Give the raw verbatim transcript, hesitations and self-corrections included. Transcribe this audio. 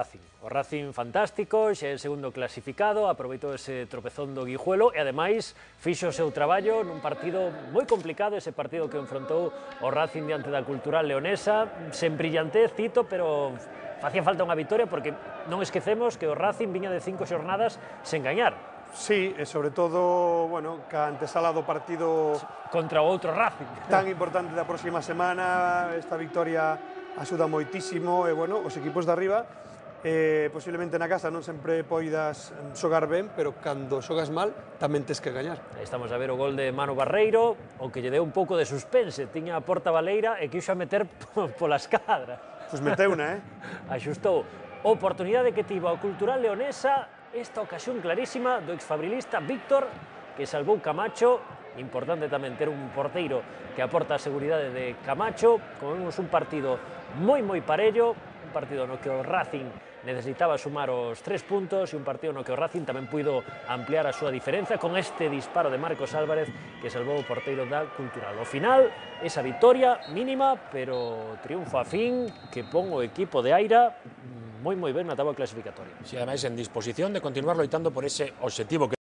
Racing. O Racing fantástico, xa é o segundo clasificado, aproveitou ese tropezón do Guijuelo e ademais fixo o seu traballo nun partido moi complicado, ese partido que enfrontou o Racing diante da Cultural Leonesa, sen brillantez, cito, pero facía falta unha vitoria porque non esquecemos que o Racing viña de cinco xornadas sen gañar. Sí, e sobre todo, bueno, ca antesala do partido contra o outro Racing tan importante da próxima semana, esta victoria axuda moitísimo e, bueno, os equipos de arriba Eh, posiblemente na casa non sempre poidas xogar ben, pero cando xogas mal tamén tes que gañar. Estamos a ver o gol de Manu Barreiro, o que lle deu un pouco de suspense, tiña a porta baleira e quixo a meter pola escadra. Pois meteuna, eh? Axustou. Oportunidade que tivo a Cultural Leonesa, esta ocasión clarísima do exfabrilista Víctor, que salvou Camacho. Importante tamén ter un porteiro que aporta a seguridade de Camacho. Comemos un partido moi moi parello, un partido no que o Racing necesitaba sumar os tres puntos e un partido no que o Racing tamén puido ampliar a súa diferencia con este disparo de Marcos Álvarez que salvou o porteiro da Cultural. Ao final, esa vitoria mínima, pero triunfo a fin que pon o equipo de Aira moi moi ben na táboa clasificatoria. Sí, ademais en disposición de continuar loitando por ese obxectivo que